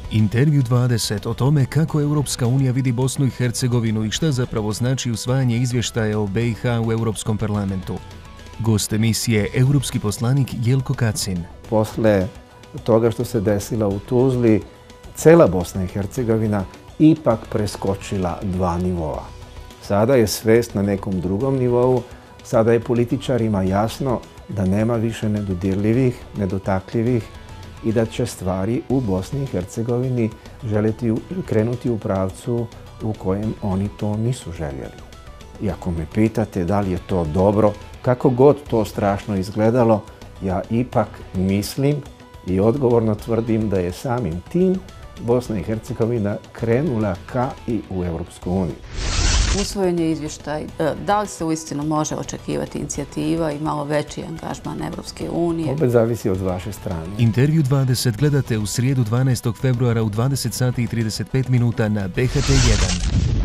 Intervju 20 o tome kako Europska unija vidi Bosnu i Hercegovinu i šta zapravo znači usvajanje izvještaja o BiH u Europskom parlamentu. Gost emisije europski poslanik Jelko Kacin. Posle toga što se desilo u Tuzli, cela Bosna i Hercegovina ipak preskočila 2 nivoa. Sada je svest na nekom drugom nivou, sada je političarima jasno da nema više nedodirljivih, nedotakljivih i da će stvari u Bosni i Hercegovini krenuti u pravcu u kojem oni to nisu željeli. I ako me pitate da li je to dobro, kako god to strašno izgledalo, ja ipak mislim i odgovorno tvrdim da je samim tim Bosna i Hercegovina krenula ka i u Europsku uniju. Usvojen je izvještaj. Da li se uistinu može očekivati inicijativa i malo veći angažman Evropske unije? Opet zavisi od vaše strane. Intervju 20 gledate u srijedu 12. februara u 20 sati i 35 minuta na BHT1.